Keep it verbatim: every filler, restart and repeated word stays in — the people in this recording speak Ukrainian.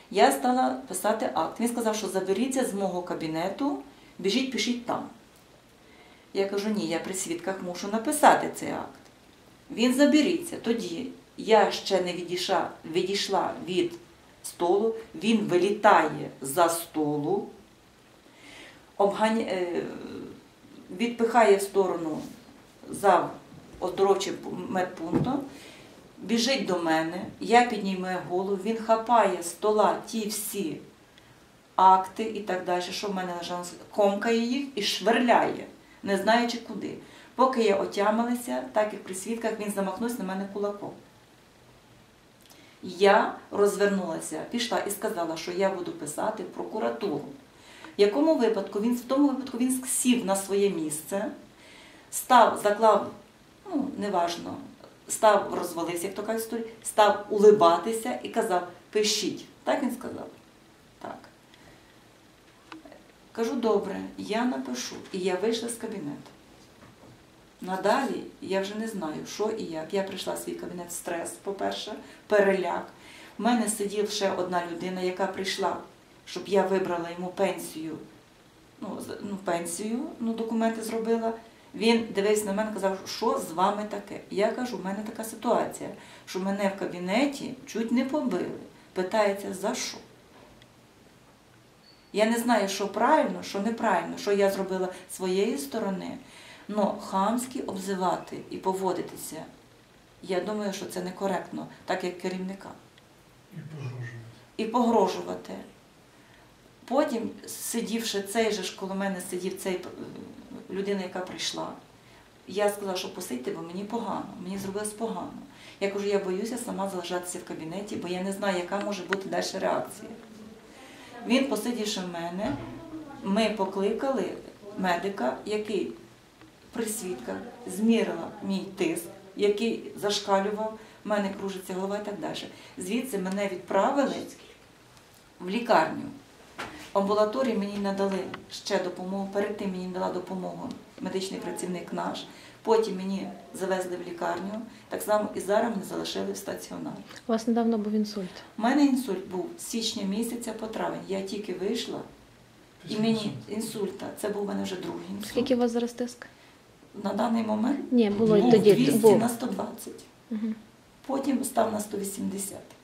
Я стала писати акт. Він сказав, що заберіться з мого кабінету, біжіть, пишіть там. Я кажу, ні, я при свідках мушу написати цей акт. Він заберіться. Тоді я ще не відійшла, відійшла від столу, він вилітає за столу, обганя... відпихає в сторону за оздоровчим медпунктом, біжить до мене, я піднімаю голову, він хапає з стола ті всі акти і так далі, що в мене лежало, комкає їх і швирляє, не знаючи куди. Поки я отямилася, так як при свідках, він замахнувся на мене кулаком. Я розвернулася, пішла і сказала, що я буду писати в прокуратуру. В якому випадку? Він, в тому випадку він сів на своє місце, став, заклав, ну, неважно, став, розвалився, як то кажуть, історії, став улибатися і казав, пишіть. Так він сказав? Так. Кажу, добре, я напишу. І я вийшла з кабінету. Надалі я вже не знаю, що і як. Я прийшла в свій кабінет, стрес, по-перше, переляк. У мене сиділа ще одна людина, яка прийшла, щоб я вибрала йому пенсію, ну, ну пенсію, ну, документи зробила. Він дивився на мене і казав, що з вами таке? Я кажу, в мене така ситуація, що мене в кабінеті чуть не побили. Питається, за що? Я не знаю, що правильно, що неправильно, що я зробила з своєї сторони. Но хамськи обзивати і поводитися, я думаю, що це некоректно, так як керівника. І погрожувати. І погрожувати. Потім, сидівши цей же ж, коло мене сидів цей людина, яка прийшла, я сказала, що посидьте, бо мені погано, мені зробилось погано. Я кажу, я боюся сама залишатися в кабінеті, бо я не знаю, яка може бути далі реакція. Він, посидівши в мене, ми покликали медика, який при свідках змірила мій тиск, який зашкалював, в мене кружиться голова і так далі. Звідси мене відправили в лікарню. В амбулаторії мені надали ще допомогу, перед тим мені дала допомогу медичний працівник наш, потім мені завезли в лікарню, так само і зараз мене залишили в стаціонар. У вас недавно був інсульт? У мене інсульт був з січня місяця по травень. Я тільки вийшла, і мені інсульта, це був у мене вже другий інсульт. Скільки у вас зараз тиск? На даний момент Ні, було був тоді. двісті Був. на сто двадцять. Угу. Потім став на сто вісімдесят.